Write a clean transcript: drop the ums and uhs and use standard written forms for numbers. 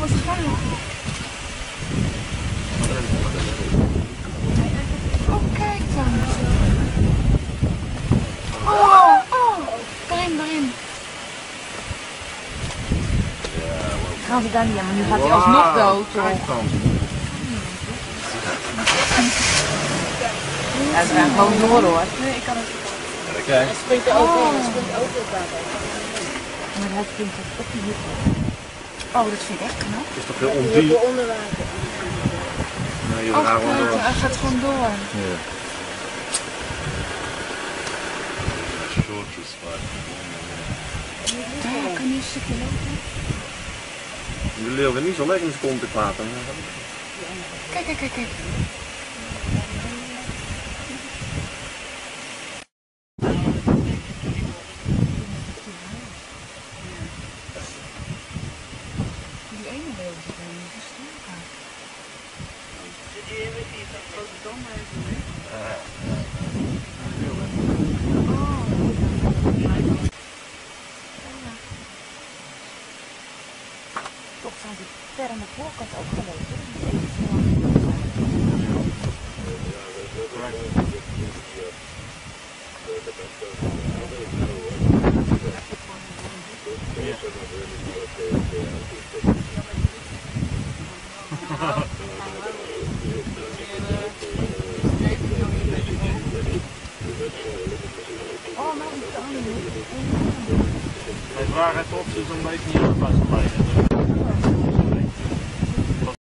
waarschijnlijk. Oh, kijk dan. Oh, daarin. Gaan ze daar niet aan, maar nu gaat hij alsnog dood. Ja, ze gaan gewoon door hoor. Nee, ik kan het niet. Hij springt er ook in, maar hij springt er ook niet. Oh, dat vind ik echt knap. is toch heel ondiep? Onder water. Nee, Oh, kijk, hij gaat gewoon door. Ja. Ja, kan je een stukje lopen? De leeuw werd niet zo lekker in zijn kont te kwaten. Kijk. Die ene leeuw zit er niet gestoken. Zit je met die grote dam even? Toch zijn ze ver aan de voorkant ook gelopen. Hij vraagt even of ze zo'n beetje niet aan vastgeleiden.